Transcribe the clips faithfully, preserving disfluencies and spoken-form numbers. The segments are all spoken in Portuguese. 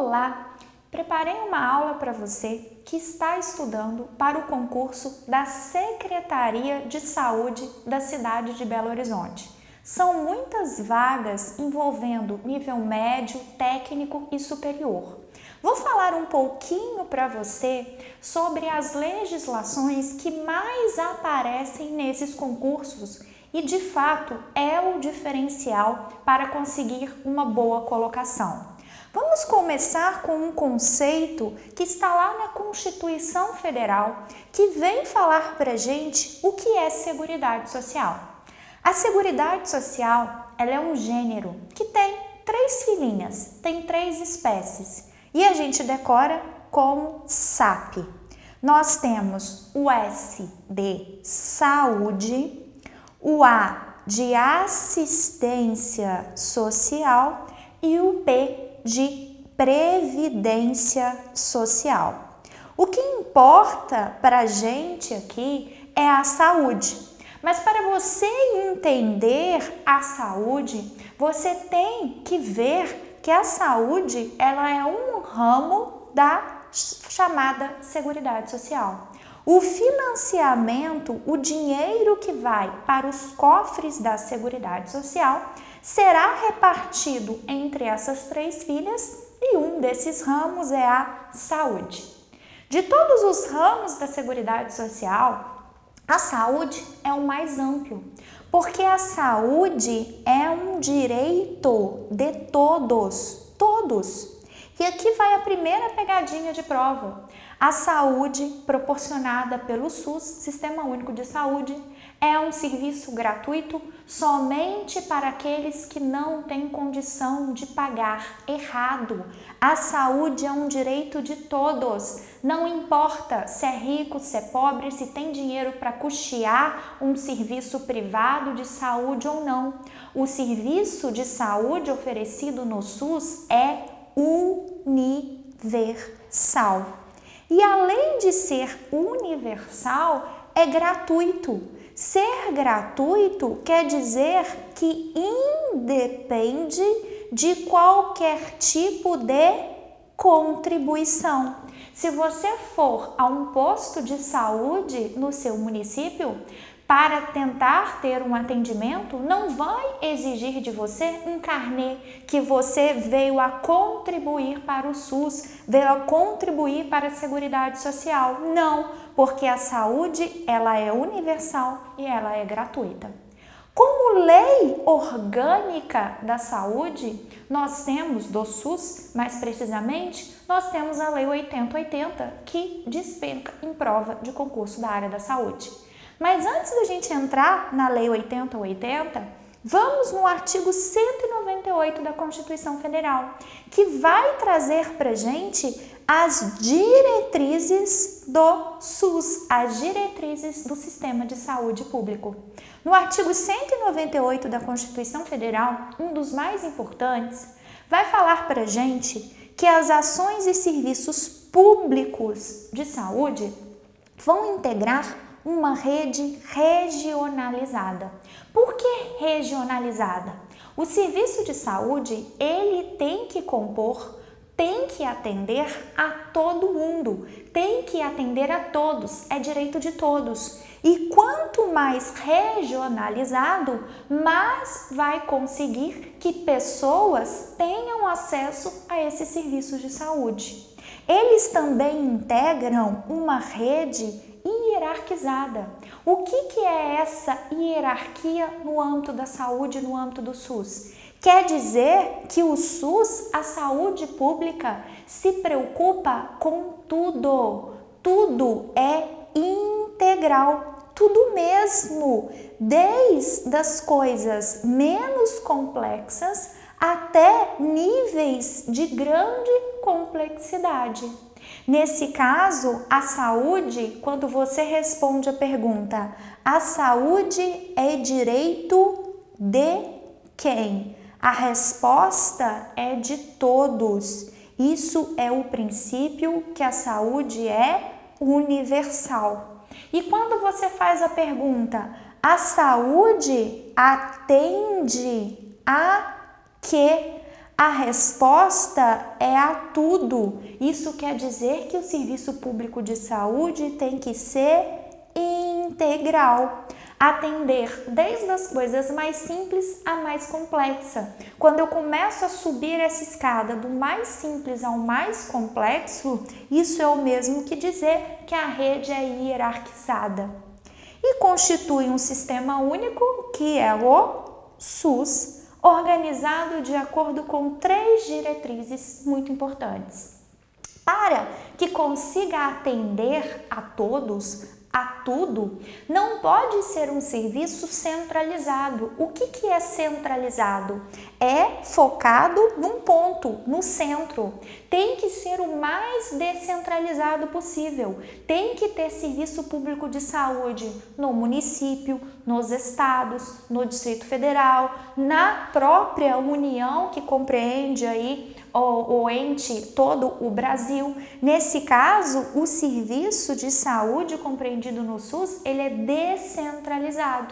Olá! Preparei uma aula para você que está estudando para o concurso da Secretaria de Saúde da cidade de Belo Horizonte. São muitas vagas envolvendo nível médio, técnico e superior. Vou falar um pouquinho para você sobre as legislações que mais aparecem nesses concursos e, de fato, é o diferencial para conseguir uma boa colocação. Vamos começar com um conceito que está lá na Constituição Federal, que vem falar para a gente o que é Seguridade Social. A Seguridade Social, ela é um gênero que tem três filhinhas, tem três espécies, e a gente decora como S A P. Nós temos o S de saúde, o A de assistência social e o P de previdência social. O que importa para a gente aqui é a saúde, mas para você entender a saúde, você tem que ver que a saúde ela é um ramo da chamada Seguridade Social. O financiamento, o dinheiro que vai para os cofres da Seguridade Social será repartido entre essas três filhas e um desses ramos é a saúde. De todos os ramos da Seguridade Social, a saúde é o mais amplo, porque a saúde é um direito de todos, todos. E aqui vai a primeira pegadinha de prova. A saúde proporcionada pelo SUS, Sistema Único de Saúde, é um serviço gratuito somente para aqueles que não têm condição de pagar. Errado. A saúde é um direito de todos. Não importa se é rico, se é pobre, se tem dinheiro para custear um serviço privado de saúde ou não. O serviço de saúde oferecido no SUS é universal. E além de ser universal, é gratuito. Ser gratuito quer dizer que independe de qualquer tipo de contribuição. Se você for a um posto de saúde no seu município, para tentar ter um atendimento, não vai exigir de você um carnê que você veio a contribuir para o SUS, veio a contribuir para a Seguridade Social. Não, porque a saúde ela é universal e ela é gratuita. Como lei orgânica da saúde, nós temos do SUS, mais precisamente, nós temos a Lei oitenta oitenta, que despenca em prova de concurso da área da saúde. Mas antes da gente entrar na Lei oitenta oitenta, vamos no artigo cento e noventa e oito da Constituição Federal, que vai trazer para a gente as diretrizes do SUS, as diretrizes do Sistema de Saúde Público. No artigo cento e noventa e oito da Constituição Federal, um dos mais importantes, vai falar para a gente que as ações e serviços públicos de saúde vão integrar uma rede regionalizada. Por que regionalizada? O serviço de saúde, ele tem que compor, tem que atender a todo mundo, tem que atender a todos, é direito de todos. E quanto mais regionalizado, mais vai conseguir que pessoas tenham acesso a esses serviços de saúde. Eles também integram uma rede hierarquizada. O que, que é essa hierarquia no âmbito da saúde, no âmbito do SUS? Quer dizer que o SUS, a saúde pública, se preocupa com tudo. Tudo é integral, tudo mesmo, desde as coisas menos complexas até níveis de grande complexidade. Nesse caso, a saúde, quando você responde a pergunta, a saúde é direito de quem? A resposta é de todos. Isso é o princípio que a saúde é universal. E quando você faz a pergunta, a saúde atende a quê? A resposta é a tudo. Isso quer dizer que o serviço público de saúde tem que ser integral. Atender desde as coisas mais simples à mais complexa. Quando eu começo a subir essa escada do mais simples ao mais complexo, isso é o mesmo que dizer que a rede é hierarquizada. E constitui um sistema único que é o SUS, organizado de acordo com três diretrizes muito importantes. Para que consiga atender a todos, a tudo, não pode ser um serviço centralizado. O que que é centralizado? É focado num ponto, no centro. Tem que ser o mais descentralizado possível. Tem que ter serviço público de saúde no município, nos estados, no Distrito Federal, na própria União que compreende aí o, o ente todo o Brasil. Nesse caso, o serviço de saúde compreendido no SUS, ele é descentralizado.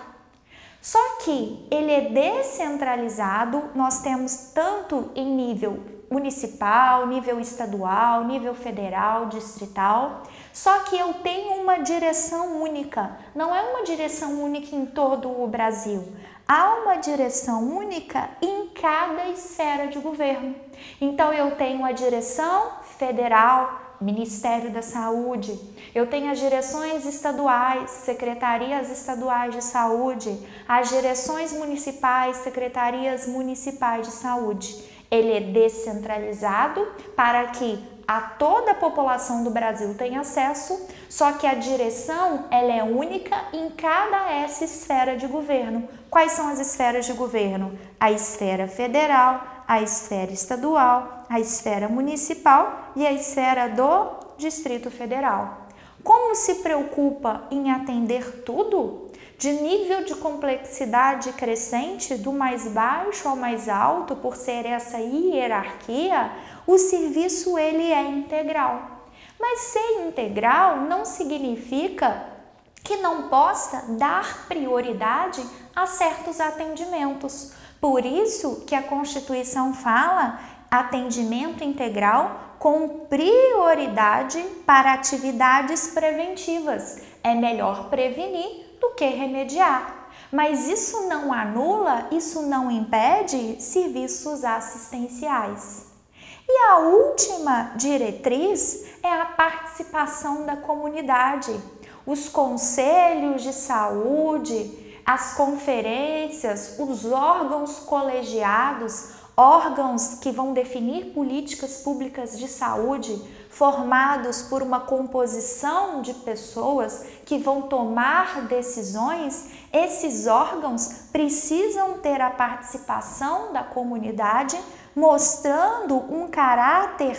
Só que ele é descentralizado, nós temos tanto em nível municipal, nível estadual, nível federal, distrital, só que eu tenho uma direção única, não é uma direção única em todo o Brasil, há uma direção única em cada esfera de governo. Então eu tenho a direção federal, Ministério da Saúde, eu tenho as direções estaduais, secretarias estaduais de saúde, as direções municipais, secretarias municipais de saúde. Ele é descentralizado para que a toda a população do Brasil tenha acesso, só que a direção ela é única em cada essa esfera de governo. Quais são as esferas de governo? A esfera federal, a esfera estadual, a esfera municipal e a esfera do Distrito Federal. Como se preocupa em atender tudo? De nível de complexidade crescente, do mais baixo ao mais alto, por ser essa hierarquia, o serviço ele é integral. Mas ser integral não significa que não possa dar prioridade a certos atendimentos. Por isso que a Constituição fala atendimento integral com prioridade para atividades preventivas. É melhor prevenir do que remediar. Mas isso não anula, isso não impede serviços assistenciais. E a última diretriz é a participação da comunidade. Os conselhos de saúde, as conferências, os órgãos colegiados, órgãos que vão definir políticas públicas de saúde, formados por uma composição de pessoas que vão tomar decisões, esses órgãos precisam ter a participação da comunidade, mostrando um caráter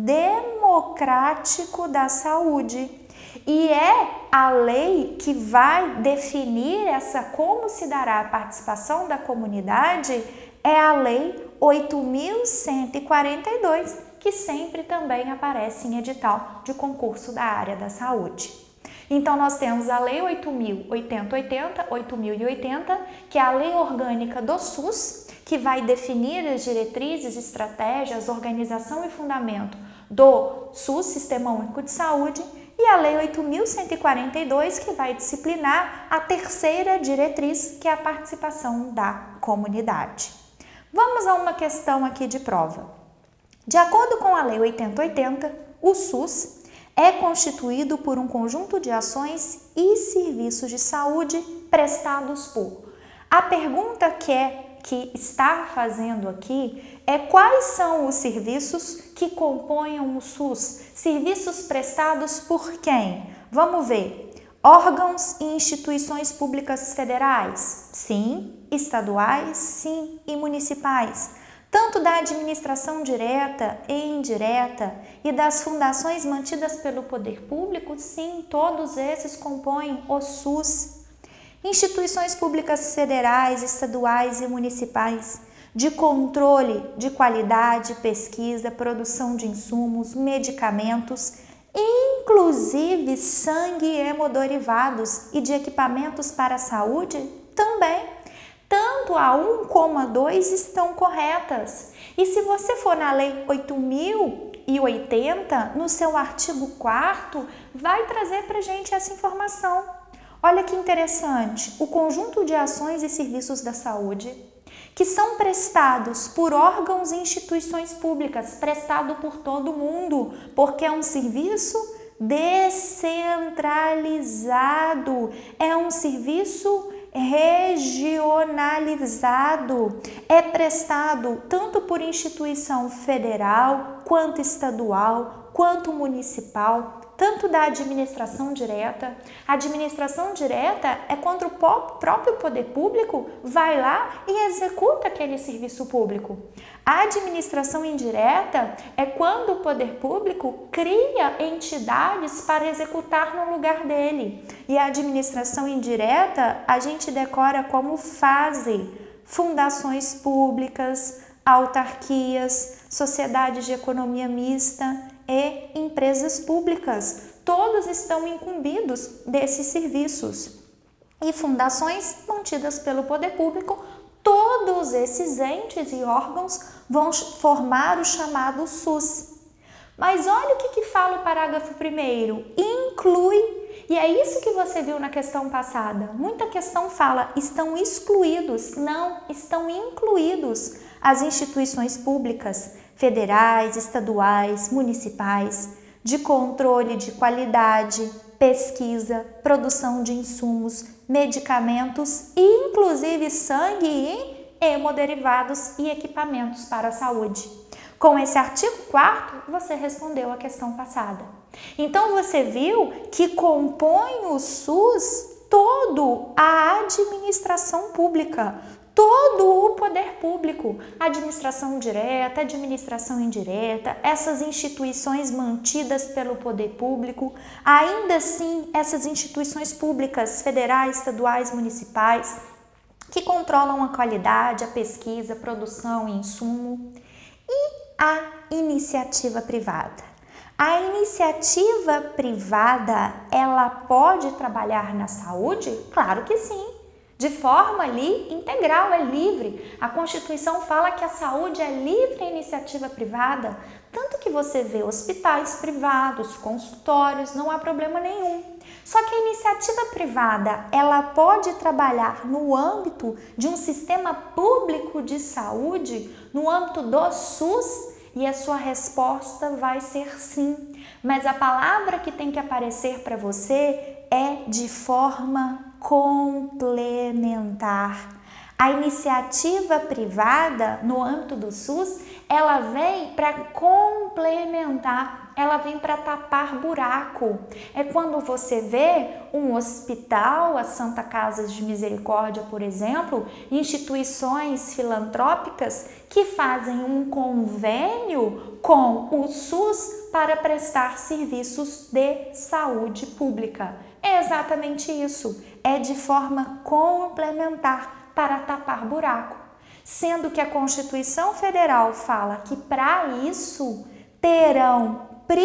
democrático da saúde. E é a lei que vai definir essa como se dará a participação da comunidade, é a Lei oito mil cento e quarenta e dois, que sempre também aparece em edital de concurso da área da saúde. Então nós temos a Lei oito mil oitenta e oitenta, oito mil e oitenta, que é a Lei Orgânica do SUS, que vai definir as diretrizes, estratégias, organização e fundamento do SUS, Sistema Único de Saúde, e a Lei oito mil cento e quarenta e dois, que vai disciplinar a terceira diretriz, que é a participação da comunidade. Vamos a uma questão aqui de prova. De acordo com a Lei oitenta oitenta, o SUS é constituído por um conjunto de ações e serviços de saúde prestados por. A pergunta que é que está fazendo aqui é quais são os serviços que compõem o SUS? Serviços prestados por quem? Vamos ver. Órgãos e instituições públicas federais? Sim. Estaduais? Sim. E municipais? Tanto da administração direta e indireta e das fundações mantidas pelo poder público? Sim, todos esses compõem o SUS. Instituições públicas federais, estaduais e municipais, de controle de qualidade, pesquisa, produção de insumos, medicamentos, inclusive sangue e hemoderivados e de equipamentos para a saúde também. Tanto a um como a dois estão corretas. E se você for na Lei oito mil e oitenta, no seu artigo quarto, vai trazer para a gente essa informação. Olha que interessante, o conjunto de ações e serviços da saúde que são prestados por órgãos e instituições públicas, prestado por todo mundo, porque é um serviço descentralizado, é um serviço regionalizado, é prestado tanto por instituição federal, quanto estadual, quanto municipal, tanto da administração direta. A administração direta é quando o próprio poder público vai lá e executa aquele serviço público. A administração indireta é quando o poder público cria entidades para executar no lugar dele. E a administração indireta a gente decora como fase: fundações públicas, autarquias, sociedades de economia mista e empresas públicas. Todos estão incumbidos desses serviços. E fundações mantidas pelo poder público, todos esses entes e órgãos vão formar o chamado SUS. Mas olha o que, que fala o parágrafo primeiro: inclui. E é isso que você viu na questão passada. Muita questão fala estão excluídos. Não, estão incluídos as instituições públicas, federais, estaduais, municipais, de controle de qualidade, pesquisa, produção de insumos, medicamentos, inclusive sangue e hemoderivados e equipamentos para a saúde. Com esse artigo quarto, você respondeu a questão passada. Então, você viu que compõe o SUS todo a administração pública, todo o poder público, administração direta, administração indireta, essas instituições mantidas pelo poder público, ainda assim, essas instituições públicas, federais, estaduais, municipais, que controlam a qualidade, a pesquisa, a produção e insumo, e a iniciativa privada. A iniciativa privada, ela pode trabalhar na saúde? Claro que sim. De forma ali integral, é livre. A Constituição fala que a saúde é livre à iniciativa privada, tanto que você vê hospitais privados, consultórios, não há problema nenhum. Só que a iniciativa privada, ela pode trabalhar no âmbito de um sistema público de saúde, no âmbito do SUS, e a sua resposta vai ser sim. Mas a palavra que tem que aparecer para você é de forma complementar. A iniciativa privada no âmbito do SUS, ela vem para complementar, ela vem para tapar buraco. É quando você vê um hospital, as Santa Casas de Misericórdia, por exemplo, instituições filantrópicas que fazem um convênio com o SUS para prestar serviços de saúde pública. É exatamente isso, é de forma complementar para tapar buraco, sendo que a Constituição Federal fala que para isso terão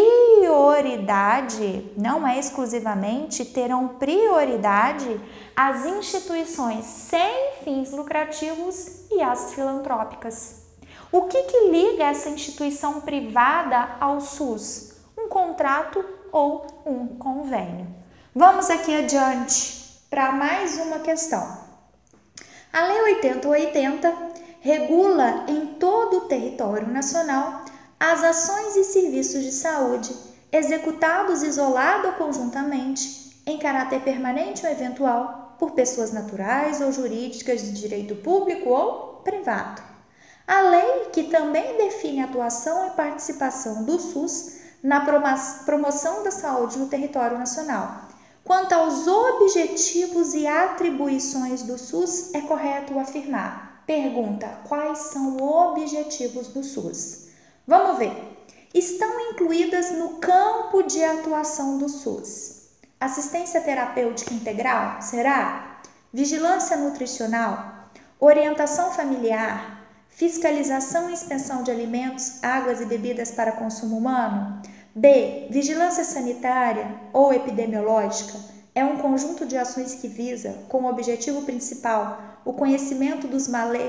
prioridade, não é exclusivamente, terão prioridade as instituições sem fins lucrativos e as filantrópicas. O que que liga essa instituição privada ao SUS? Um contrato ou um convênio. Vamos aqui adiante para mais uma questão. A Lei oitenta oitenta regula em todo o território nacional as ações e serviços de saúde executados isolado ou conjuntamente, em caráter permanente ou eventual, por pessoas naturais ou jurídicas de direito público ou privado. A lei que também define a atuação e participação do SUS na promoção da saúde no território nacional. Quanto aos objetivos e atribuições do SUS, é correto afirmar. Pergunta: quais são os objetivos do SUS? Vamos ver. Estão incluídas no campo de atuação do SUS: assistência terapêutica integral, será? Vigilância nutricional, orientação familiar, fiscalização e inspeção de alimentos, águas e bebidas para consumo humano. B. Vigilância sanitária ou epidemiológica é um conjunto de ações que visa, como objetivo principal, o conhecimento dos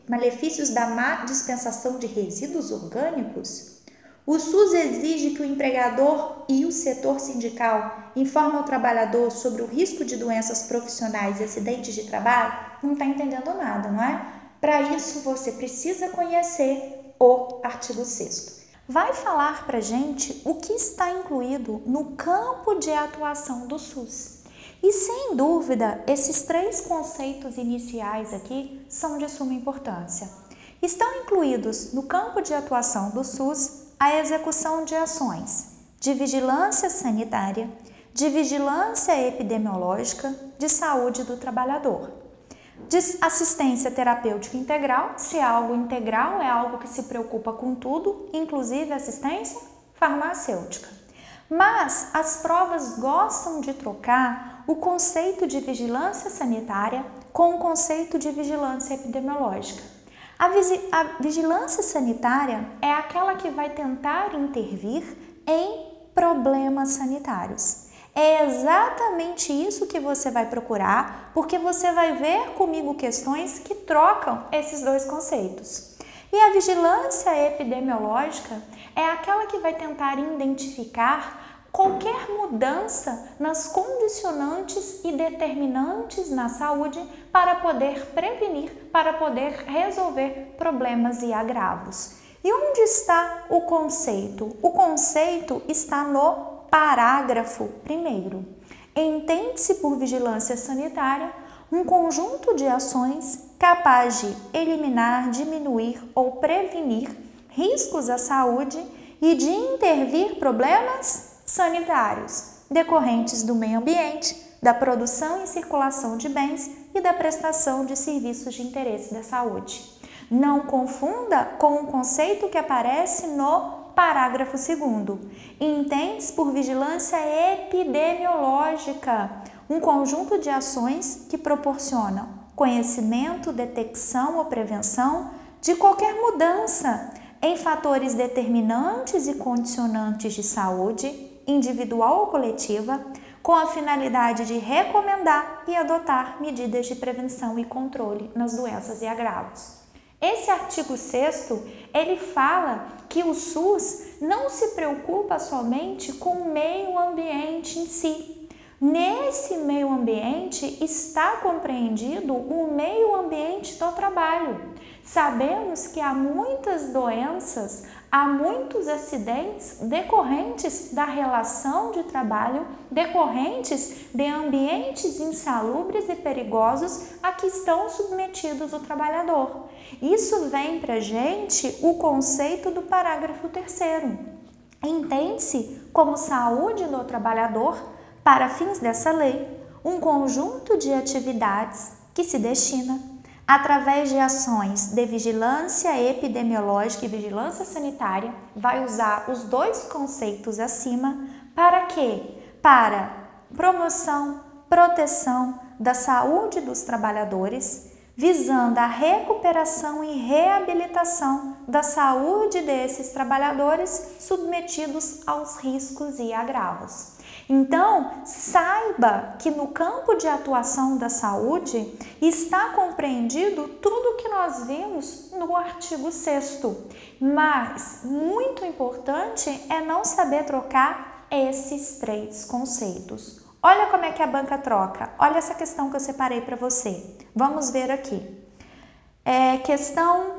malefícios da má dispensação de resíduos orgânicos? O SUS exige que o empregador e o setor sindical informem o trabalhador sobre o risco de doenças profissionais e acidentes de trabalho? Não está entendendo nada, não é? Para isso, você precisa conhecer o artigo sexto. Vai falar para a gente o que está incluído no campo de atuação do SUS. E, sem dúvida, esses três conceitos iniciais aqui são de suma importância. Estão incluídos no campo de atuação do SUS a execução de ações de vigilância sanitária, de vigilância epidemiológica, de saúde do trabalhador, de assistência terapêutica integral, se é algo integral, é algo que se preocupa com tudo, inclusive assistência farmacêutica. Mas as provas gostam de trocar o conceito de vigilância sanitária com o conceito de vigilância epidemiológica. A, a vigilância sanitária é aquela que vai tentar intervir em problemas sanitários. É exatamente isso que você vai procurar, porque você vai ver comigo questões que trocam esses dois conceitos. E a vigilância epidemiológica é aquela que vai tentar identificar qualquer mudança nas condicionantes e determinantes na saúde para poder prevenir, para poder resolver problemas e agravos. E onde está o conceito? O conceito está no parágrafo primeiro. Entende-se por vigilância sanitária um conjunto de ações capaz de eliminar, diminuir ou prevenir riscos à saúde e de intervir problemas sanitários decorrentes do meio ambiente, da produção e circulação de bens e da prestação de serviços de interesse da saúde. Não confunda com o conceito que aparece no parágrafo segundo. Entende-se por vigilância epidemiológica um conjunto de ações que proporcionam conhecimento, detecção ou prevenção de qualquer mudança em fatores determinantes e condicionantes de saúde, individual ou coletiva, com a finalidade de recomendar e adotar medidas de prevenção e controle nas doenças e agravos. Esse artigo sexto, ele fala que o SUS não se preocupa somente com o meio ambiente em si. Nesse meio ambiente está compreendido o meio ambiente do trabalho. Sabemos que há muitas doenças, há muitos acidentes decorrentes da relação de trabalho, decorrentes de ambientes insalubres e perigosos a que estão submetidos o trabalhador. Isso vem para a gente o conceito do parágrafo terceiro. Entende-se como saúde do trabalhador, para fins dessa lei, um conjunto de atividades que se destina, através de ações de vigilância epidemiológica e vigilância sanitária, vai usar os dois conceitos acima, para quê? Para promoção, proteção da saúde dos trabalhadores, visando a recuperação e reabilitação da saúde desses trabalhadores submetidos aos riscos e agravos. Então, saiba que no campo de atuação da saúde está compreendido tudo que nós vimos no artigo sexto, mas muito importante é não saber trocar esses três conceitos. Olha como é que a banca troca, olha essa questão que eu separei para você. Vamos ver aqui. É, questão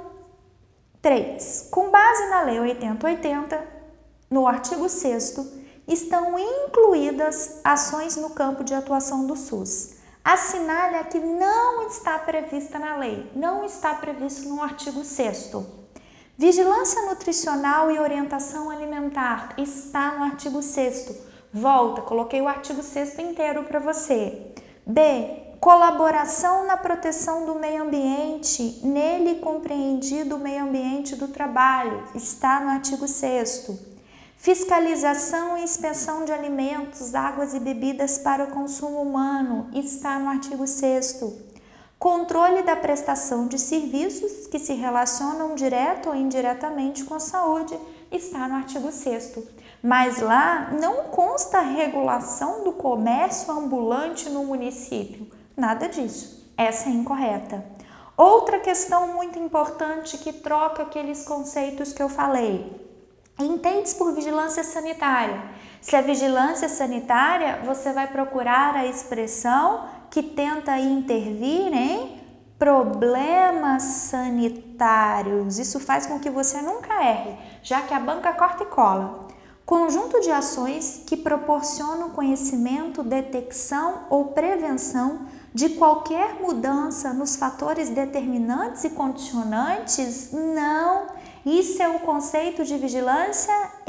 três. Com base na Lei oitenta oitenta, no artigo sexto, estão incluídas ações no campo de atuação do SUS. Assinale a que não está prevista na lei, não está previsto no artigo sexto. Vigilância nutricional e orientação alimentar está no artigo sexto. Volta, coloquei o artigo sexto inteiro para você. B. Colaboração na proteção do meio ambiente, nele compreendido o meio ambiente do trabalho, está no artigo sexto. Fiscalização e inspeção de alimentos, águas e bebidas para o consumo humano, está no artigo sexto. Controle da prestação de serviços que se relacionam direto ou indiretamente com a saúde, está no artigo sexto. Mas lá não consta a regulação do comércio ambulante no município. Nada disso. Essa é incorreta. Outra questão muito importante que troca aqueles conceitos que eu falei. Entende-se por vigilância sanitária. Se é vigilância sanitária, você vai procurar a expressão que tenta intervir em problemas sanitários. Isso faz com que você nunca erre, já que a banca corta e cola. Conjunto de ações que proporcionam conhecimento, detecção ou prevenção de qualquer mudança nos fatores determinantes e condicionantes? Não. Isso é o conceito de vigilância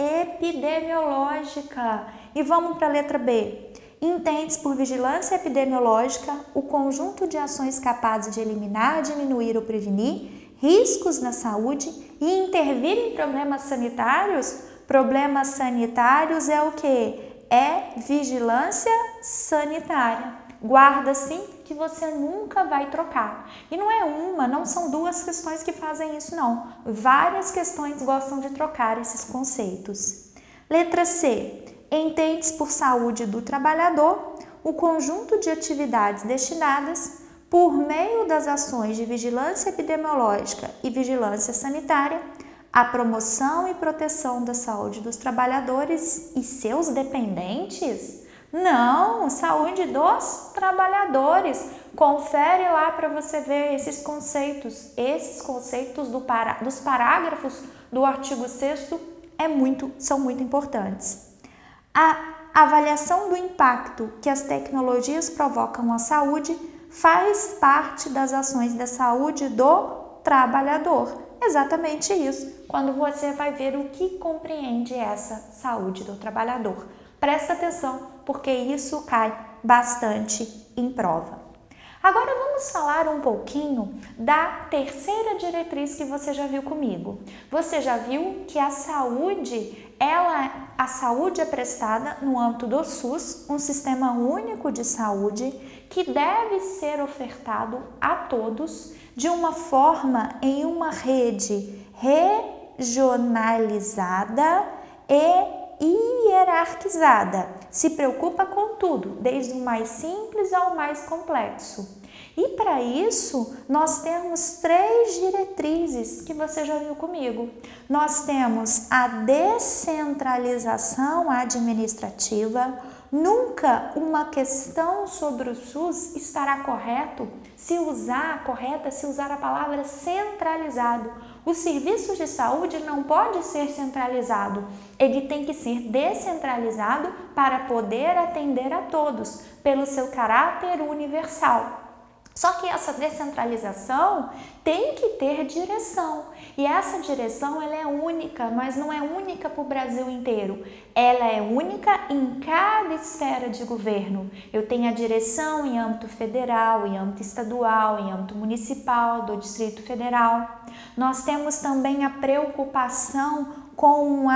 epidemiológica. E vamos para a letra B. Entende-se por vigilância epidemiológica o conjunto de ações capazes de eliminar, diminuir ou prevenir riscos na saúde e intervir em problemas sanitários. Problemas sanitários é o que? É vigilância sanitária. Guarda sim que você nunca vai trocar. E não é uma, não são duas questões que fazem isso não. Várias questões gostam de trocar esses conceitos. Letra C. Entende-se por saúde do trabalhador o conjunto de atividades destinadas, por meio das ações de vigilância epidemiológica e vigilância sanitária, à promoção e proteção da saúde dos trabalhadores e seus dependentes? Não, saúde dos trabalhadores. Confere lá para você ver esses conceitos. Esses conceitos do pará dos parágrafos do artigo sexto é muito, são muito importantes. A avaliação do impacto que as tecnologias provocam à saúde faz parte das ações da saúde do trabalhador. Exatamente isso, quando você vai ver o que compreende essa saúde do trabalhador. Presta atenção, porque isso cai bastante em prova. Agora vamos falar um pouquinho da terceira diretriz que você já viu comigo. Você já viu que a saúde, ela, a saúde é prestada no âmbito do SUS, um sistema único de saúde que deve ser ofertado a todos de uma forma em uma rede regionalizada e hierarquizada. Se preocupa com tudo, desde o mais simples ao mais complexo. E para isso, nós temos três diretrizes que você já viu comigo. Nós temos a descentralização administrativa. Nunca uma questão sobre o SUS estará correto se usar, correta se usar a palavra centralizado. O serviço de saúde não pode ser centralizado, ele tem que ser descentralizado para poder atender a todos, pelo seu caráter universal. Só que essa descentralização tem que ter direção, e essa direção ela é única, mas não é única para o Brasil inteiro, ela é única em cada esfera de governo. Eu tenho a direção em âmbito federal, em âmbito estadual, em âmbito municipal, do Distrito Federal. Nós temos também a preocupação com um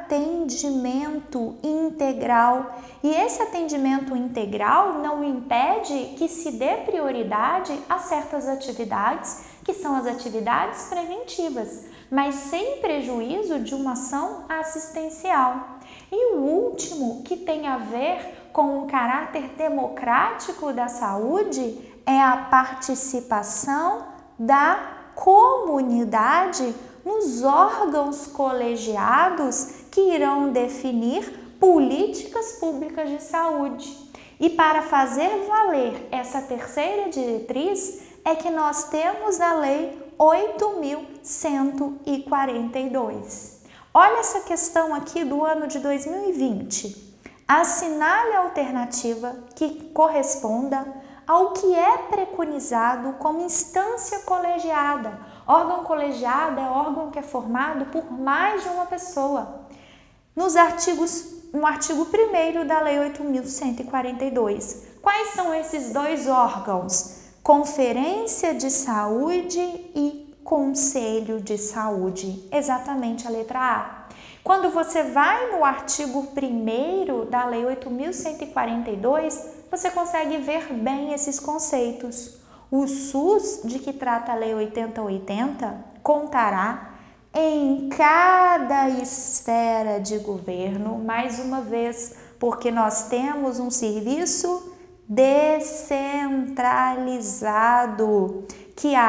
atendimento integral. E esse atendimento integral não impede que se dê prioridade a certas atividades, que são as atividades preventivas, mas sem prejuízo de uma ação assistencial. E o último, que tem a ver com o caráter democrático da saúde, é a participação da comunidade nos órgãos colegiados que irão definir políticas públicas de saúde. E para fazer valer essa terceira diretriz é que nós temos a Lei oito mil cento e quarenta e dois. Olha essa questão aqui do ano de dois mil e vinte. Assinale a alternativa que corresponda ao que é preconizado como instância colegiada. Órgão colegiado é órgão que é formado por mais de uma pessoa. Nos artigos, no artigo primeiro da Lei oito mil cento e quarenta e dois, quais são esses dois órgãos? Conferência de Saúde e Conselho de Saúde. Exatamente a letra A. Quando você vai no artigo primeiro da Lei oito mil cento e quarenta e dois, você consegue ver bem esses conceitos. O SUS, de que trata a Lei oitenta oitenta, contará em cada esfera de governo, mais uma vez, porque nós temos um serviço descentralizado, que há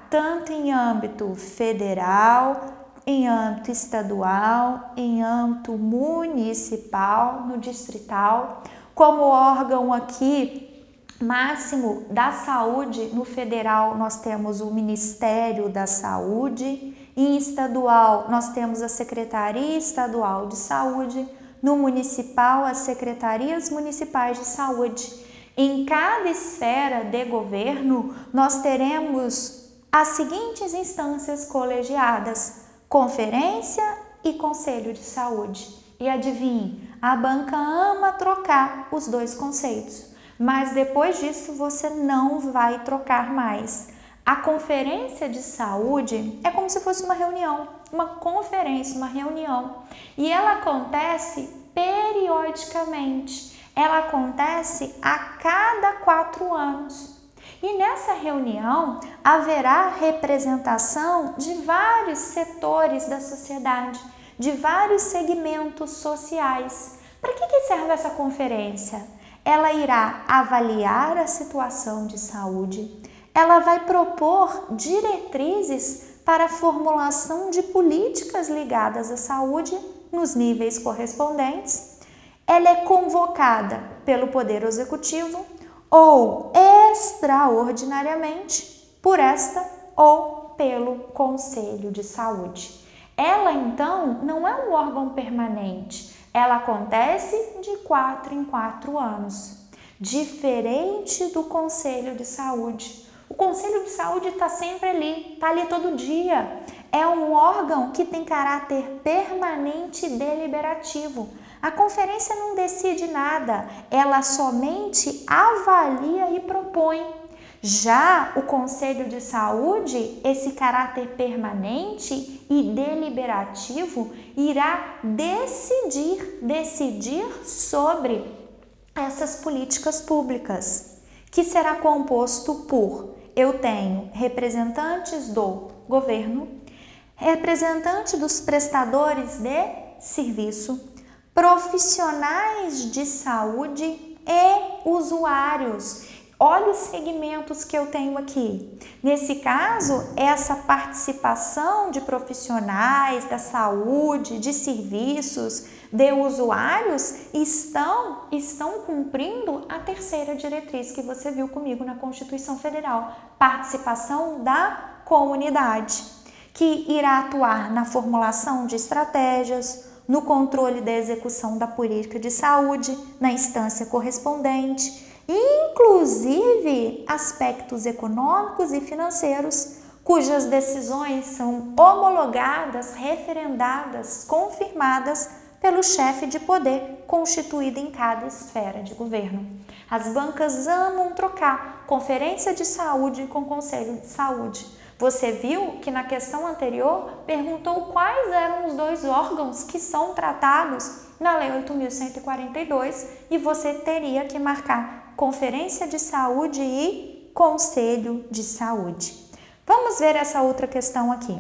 tanto em âmbito federal, em âmbito estadual, em âmbito municipal, no distrital, como órgão aqui máximo da saúde. No federal nós temos o Ministério da Saúde, em estadual nós temos a Secretaria Estadual de Saúde, no municipal as Secretarias Municipais de Saúde. Em cada esfera de governo nós teremos as seguintes instâncias colegiadas: Conferência e Conselho de Saúde. E adivinhe, a banca ama trocar os dois conceitos, mas depois disso você não vai trocar mais. A Conferência de Saúde é como se fosse uma reunião, uma conferência, uma reunião, e ela acontece periodicamente, ela acontece a cada quatro anos. E nessa reunião haverá representação de vários setores da sociedade, de vários segmentos sociais. Para que que serve essa conferência? Ela irá avaliar a situação de saúde, ela vai propor diretrizes para a formulação de políticas ligadas à saúde nos níveis correspondentes. Ela é convocada pelo Poder Executivo ou extraordinariamente por esta ou pelo Conselho de Saúde. Ela, então, não é um órgão permanente, ela acontece de quatro em quatro anos, diferente do Conselho de Saúde. O Conselho de Saúde está sempre ali, está ali todo dia. É um órgão que tem caráter permanente e deliberativo. A conferência não decide nada, ela somente avalia e propõe. Já o Conselho de Saúde, esse caráter permanente e deliberativo, irá decidir, decidir sobre essas políticas públicas, que será composto por, eu tenho representantes do governo, representante dos prestadores de serviço, profissionais de saúde e usuários. Olha os segmentos que eu tenho aqui. Nesse caso, essa participação de profissionais da saúde, de serviços, de usuários, estão, estão cumprindo a terceira diretriz que você viu comigo na Constituição Federal. Participação da comunidade, que irá atuar na formulação de estratégias, no controle da execução da política de saúde, na instância correspondente, inclusive aspectos econômicos e financeiros, cujas decisões são homologadas, referendadas, confirmadas pelo chefe de poder constituído em cada esfera de governo. As bancas amam trocar Conferência de Saúde com Conselho de Saúde. Você viu que na questão anterior perguntou quais eram os dois órgãos que são tratados na Lei oito mil cento e quarenta e dois e você teria que marcar Conferência de Saúde e Conselho de Saúde. Vamos ver essa outra questão aqui.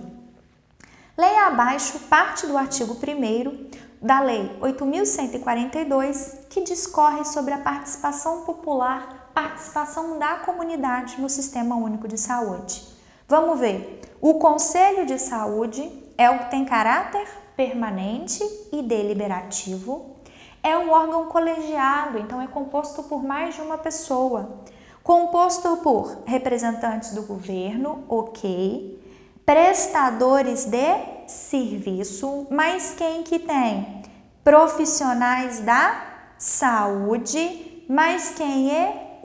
Leia abaixo parte do artigo primeiro da Lei oito mil cento e quarenta e dois, que discorre sobre a participação popular, participação da comunidade no Sistema Único de Saúde. Vamos ver. O Conselho de Saúde é o que tem caráter permanente e deliberativo. É um órgão colegiado, então é composto por mais de uma pessoa. Composto por representantes do governo, ok. Prestadores de serviço, mas quem que tem? Profissionais da saúde, mas quem é?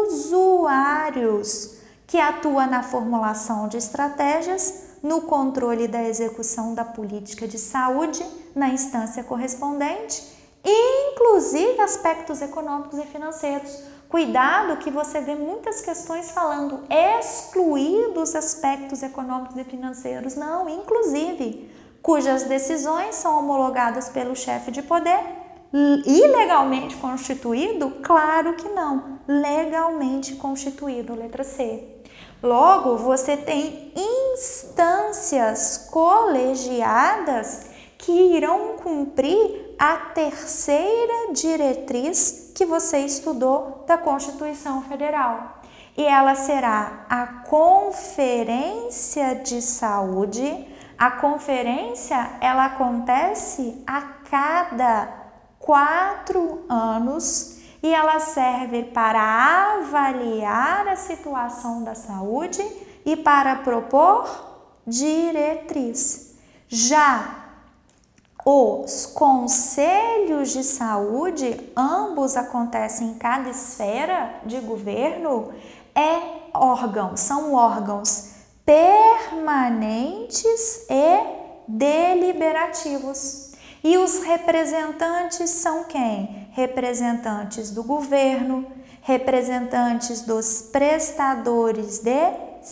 Usuários, que atua na formulação de estratégias, no controle da execução da política de saúde, na instância correspondente, inclusive aspectos econômicos e financeiros. Cuidado que você vê muitas questões falando excluídos aspectos econômicos e financeiros. Não, inclusive, cujas decisões são homologadas pelo chefe de poder. Ilegalmente constituído? Claro que não. Legalmente constituído, letra C. Logo, você tem instâncias colegiadas que irão cumprir a terceira diretriz que você estudou da Constituição Federal. e ela será a Conferência de Saúde. A conferência, ela acontece a cada quatro anos e ela serve para avaliar a situação da saúde e para propor diretriz. Já os conselhos de saúde, ambos acontecem em cada esfera de governo, é órgão, são órgãos permanentes e deliberativos. E os representantes são quem? Representantes do governo, representantes dos prestadores de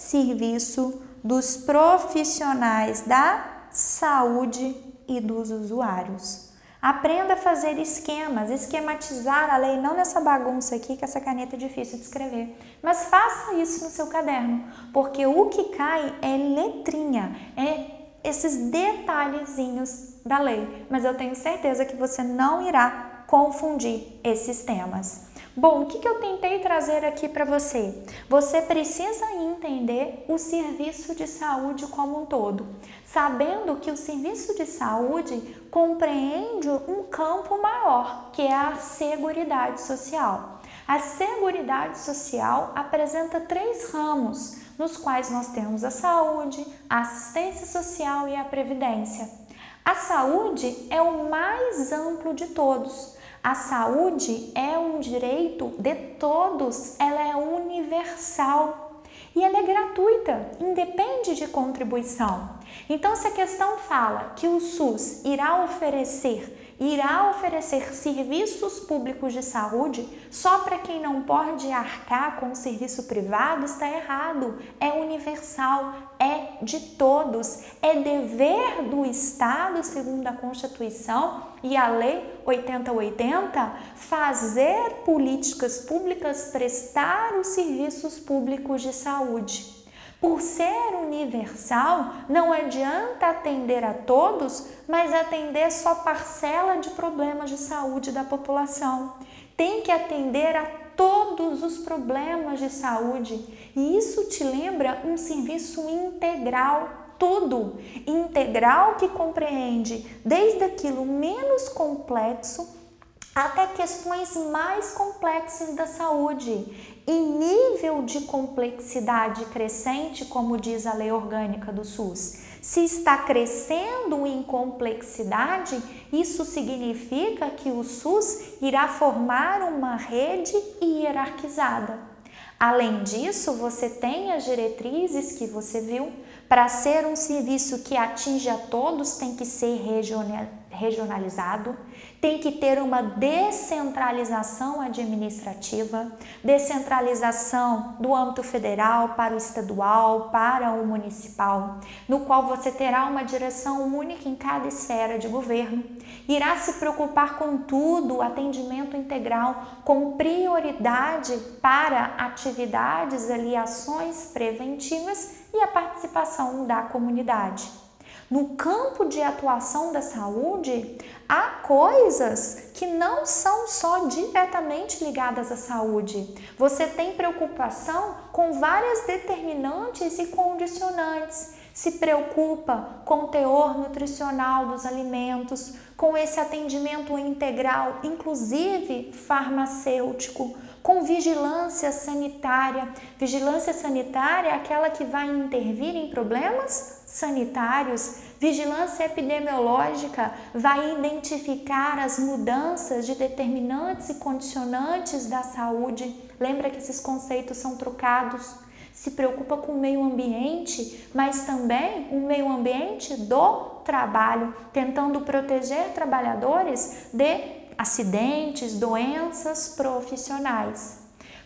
serviço, dos profissionais da saúde e dos usuários. Aprenda a fazer esquemas, esquematizar a lei, não nessa bagunça aqui, que essa caneta é difícil de escrever, mas faça isso no seu caderno, porque o que cai é letrinha, é esses detalhezinhos da lei, mas eu tenho certeza que você não irá confundir esses temas. Bom, o que, que eu tentei trazer aqui para você? Você precisa entender o serviço de saúde como um todo, sabendo que o serviço de saúde compreende um campo maior, que é a Seguridade Social. A Seguridade Social apresenta três ramos, nos quais nós temos a saúde, a assistência social e a previdência. A saúde é o mais amplo de todos. A saúde é um direito de todos, ela é universal e ela é gratuita, independe de contribuição. Então, se a questão fala que o SUS irá oferecer irá oferecer serviços públicos de saúde só para quem não pode arcar com o serviço privado, está errado. É universal, é de todos, é dever do Estado, segundo a Constituição e a Lei oitenta oitenta, fazer políticas públicas, prestar os serviços públicos de saúde. Por ser universal, não adianta atender a todos, mas atender só parcela de problemas de saúde da população. Tem que atender a todos os problemas de saúde. E isso te lembra um serviço integral, tudo. Integral que compreende desde aquilo menos complexo até questões mais complexas da saúde. Em nível de complexidade crescente, como diz a Lei Orgânica do SUS, se está crescendo em complexidade, isso significa que o SUS irá formar uma rede hierarquizada. Além disso, você tem as diretrizes que você viu. Para ser um serviço que atinge a todos, tem que ser regionalizado, tem que ter uma descentralização administrativa, descentralização do âmbito federal para o estadual, para o municipal, no qual você terá uma direção única em cada esfera de governo, irá se preocupar com tudo, atendimento integral, com prioridade para atividades ali, ações preventivas e a participação da comunidade. No campo de atuação da saúde, há coisas que não são só diretamente ligadas à saúde. Você tem preocupação com várias determinantes e condicionantes. Se preocupa com o teor nutricional dos alimentos, com esse atendimento integral, inclusive farmacêutico, com vigilância sanitária. Vigilância sanitária é aquela que vai intervir em problemas sanitários. Vigilância epidemiológica vai identificar as mudanças de determinantes e condicionantes da saúde. Lembra que esses conceitos são trocados. Se preocupa com o meio ambiente, mas também o meio ambiente do trabalho, tentando proteger trabalhadores de acidentes, doenças profissionais.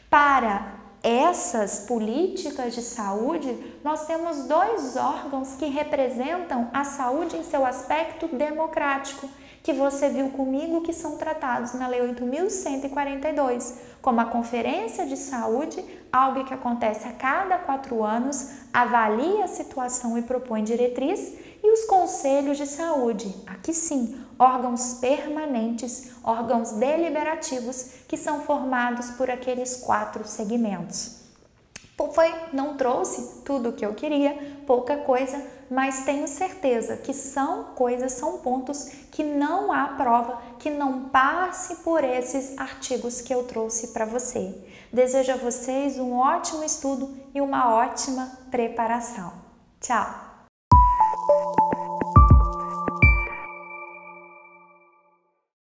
Para essas políticas de saúde, nós temos dois órgãos que representam a saúde em seu aspecto democrático, que você viu comigo que são tratados na Lei oito mil cento e quarenta e dois, como a Conferência de Saúde, algo que acontece a cada quatro anos, avalia a situação e propõe diretriz, e os Conselhos de Saúde, aqui sim, órgãos permanentes, órgãos deliberativos, que são formados por aqueles quatro segmentos. Foi, não trouxe tudo o que eu queria, pouca coisa, mas tenho certeza que são coisas, são pontos que não há prova que não passe por esses artigos que eu trouxe para você. Desejo a vocês um ótimo estudo e uma ótima preparação. Tchau!